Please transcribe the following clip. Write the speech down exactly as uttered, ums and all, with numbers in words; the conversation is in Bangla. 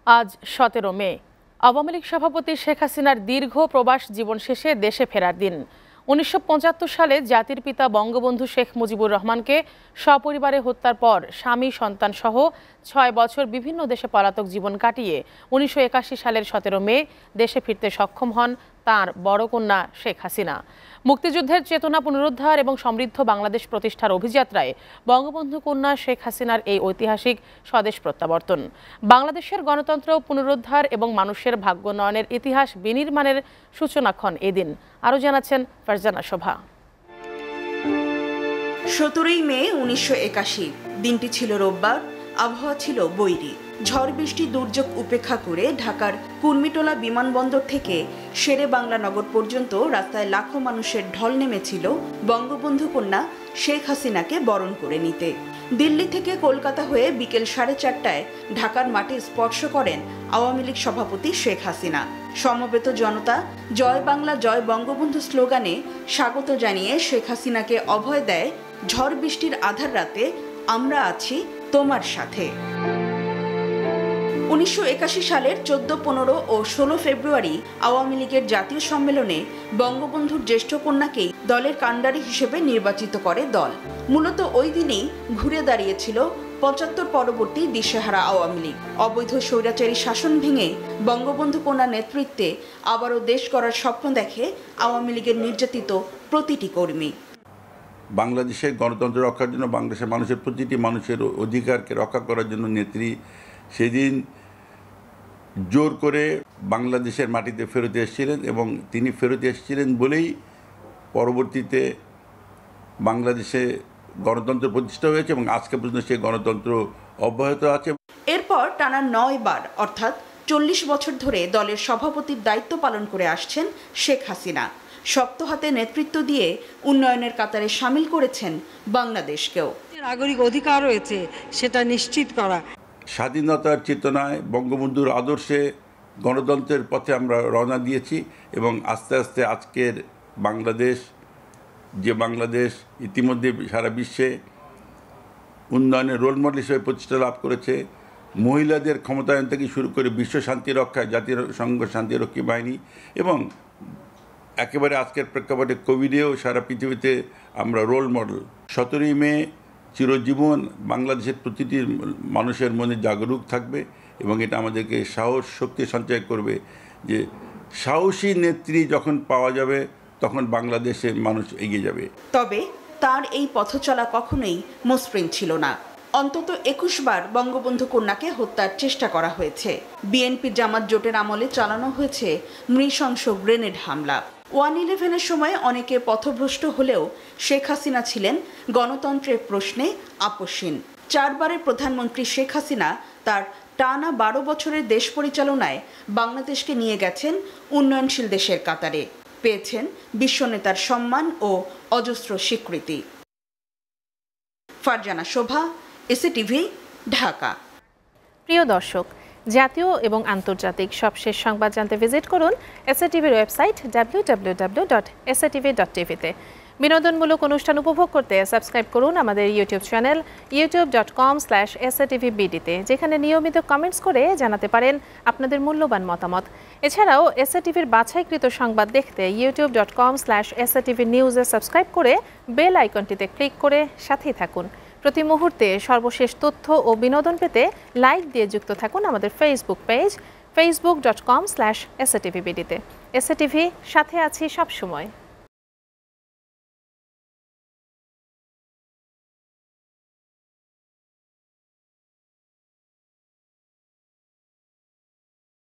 আজ সতেরো মে। আওয়ামী লীগ সভাপতি শেখ হাসিনার দীর্ঘ প্রবাস জীবন শেষে দেশে ফেরার দিন। উনিশশো পঁচাত্তর সালে জাতির পিতা বঙ্গবন্ধু শেখ মুজিবুর রহমানকে সপরিবারে হত্যার পর স্বামী সন্তান সহ ছয় বছর বিভিন্ন দেশে পলাতক জীবন কাটিয়ে উনিশশো একাশি সালের সতেরো মে দেশে ফিরতে সক্ষম হন তাঁর বড় কন্যা শেখ হাসিনা। মুক্তিযুদ্ধের চেতনা পুনরুদ্ধার এবং সমৃদ্ধ বাংলাদেশ প্রতিষ্ঠার অভিযাত্রায় বঙ্গবন্ধু কন্যা শেখ হাসিনার এই ঐতিহাসিক স্বদেশ প্রত্যাবর্তন বাংলাদেশের গণতন্ত্র পুনরুদ্ধার এবং মানুষের ভাগ্যোন্নয়নের ইতিহাস বিনির্মাণের সূচনাক্ষণ এদিন। আরও জানাচ্ছেন ফারজানা শোভা। সতেরোই মে উনিশশো একাশি দিনটি ছিল রোববার। আবহাওয়া ছিল বৈরী। ঝড় বৃষ্টি দুর্যোগ উপেক্ষা করে ঢাকার কুর্মিটোলা বিমানবন্দর থেকে শেরে বাংলা নগর পর্যন্ত রাস্তায় লাখো মানুষের ঢল নেমেছিল বঙ্গবন্ধু কন্যা শেখ হাসিনাকে বরণ করে নিতে। দিল্লি থেকে কলকাতা হয়ে বিকেল সাড়ে চারটায় ঢাকার মাঠে স্পর্শ করেন আওয়ামী লীগ সভাপতি শেখ হাসিনা। সমবেত জনতা জয় বাংলা জয় বঙ্গবন্ধু স্লোগানে স্বাগত জানিয়ে শেখ হাসিনাকে অভয় দেয়, ঝড় বৃষ্টির আধার রাতে আমরা আছি তোমার সাথে। উনিশশো একাশি সালের চোদ্দ পনেরো ও ষোলো ফেব্রুয়ারি আওয়ামী লীগের জাতীয় সম্মেলনে বঙ্গবন্ধুর জ্যেষ্ঠ কন্যাকেই দলের কাণ্ডারি হিসেবে নির্বাচিত করে দল। মূলত ওই দিনেই ঘুরে দাঁড়িয়েছিল পঁচাত্তর পরবর্তী দিশেহারা আওয়ামী লীগ। অবৈধ স্বৈরাচারী শাসন ভেঙে বঙ্গবন্ধু কন্যার নেতৃত্বে আবারও দেশ গড়ার স্বপ্ন দেখে আওয়ামী লীগের নির্যাতিত প্রতিটি কর্মী। বাংলাদেশের গণতন্ত্র রক্ষার জন্য, বাংলাদেশের মানুষের প্রতিটি মানুষের অধিকারকে রক্ষা করার জন্য নেত্রী সেদিন জোর করে বাংলাদেশের মাটিতে ফেরত এসেছিলেন এবং তিনি ফেরত এসেছিলেন বলেই পরবর্তীতে বাংলাদেশে গণতন্ত্র প্রতিষ্ঠা হয়েছে এবং আজকে পর্যন্ত সেই গণতন্ত্র অব্যাহত আছে। এরপর টানা নয় বার অর্থাৎ চল্লিশ বছর ধরে দলের সভাপতির দায়িত্ব পালন করে আসছেন শেখ হাসিনা। শক্ত হাতে নেতৃত্ব দিয়ে উন্নয়নের কাতারে সামিল করেছেন বাংলাদেশকেও। নাগরিক অধিকার রয়েছে সেটা নিশ্চিত করা। স্বাধীনতার চেতনায় বঙ্গবন্ধুর আদর্শে গণতন্ত্রের পথে আমরা রওনা দিয়েছি এবং আস্তে আস্তে আজকের বাংলাদেশ, যে বাংলাদেশ ইতিমধ্যে সারা বিশ্বে উন্নয়নের রোল মডেল হিসেবে প্রতিষ্ঠা লাভ করেছে, মহিলাদের ক্ষমতায়ন থেকে শুরু করে বিশ্ব শান্তি রক্ষায় জাতিসংঘ শান্তিরক্ষী বাহিনী এবং একেবারে আজকের প্রেক্ষাপটে কোভিডেও সারা পৃথিবীতে আমরা রোল মডেল। সতেরোই মে চিরজীবন বাংলাদেশের প্রতিটি মানুষের মনে জাগরুক থাকবে এবং এটা আমাদেরকে সাহস শক্তি সঞ্চয় করবে যে সাহসী নেত্রী যখন পাওয়া যাবে তখন বাংলাদেশে মানুষ এগিয়ে যাবে। তবে তার এই পথচলা কখনোই মসৃণ ছিল না। অন্তত একুশ বার বঙ্গবন্ধু কন্যাকে হত্যার চেষ্টা করা হয়েছে। বিএনপি জামাত জোটের আমলে চালানো হয়েছে নৃশংস গ্রেনেড হামলা। ওয়ান ইলেভেনের সময় অনেকে পথভ্রষ্ট হলেও শেখ হাসিনা ছিলেন গণতন্ত্রের প্রশ্নে আপোষহীন। চারবারের প্রধানমন্ত্রী শেখ হাসিনা তার টানা বারো বছরের দেশ পরিচালনায় বাংলাদেশকে নিয়ে গেছেন উন্নয়নশীল দেশের কাতারে। পেয়েছেন বিশ্বনেতার সম্মান ও অজস্র স্বীকৃতি। ফারজানা শোভা, এসএটিভি, ঢাকা। প্রিয় দর্শক, জাতীয় এবং আন্তর্জাতিক সবশেষ সংবাদ জানতে ভিজিট করুন এসএটিভির website W W W dot S A T V dot টিভিতে। বিনোদনমূলক অনুষ্ঠান উপভোগ করতে সাবস্ক্রাইব করুন আমাদের YouTube channel YouTube dot com slash S A T V বিডিতে, যেখানে নিয়মিত কমেন্টস করে জানাতে পারেন আপনাদের মূল্যবান মতামত। এছাড়াও এসএটিভির বাছাইকৃত সংবাদ দেখতে YouTube dot com slash S A T V নিউজে সাবস্ক্রাইব করে বেল আইকনটিতে ক্লিক করে সাথেই থাকুন। প্রতি মুহূর্তে সর্বশেষ তথ্য ও বিনোদন পেতে লাইক দিয়ে যুক্ত থাকুন আমাদের Facebook page Facebook dot com slash S A T V বিডিতে। এস এ টি ভি, সাথে আছি সবসময়।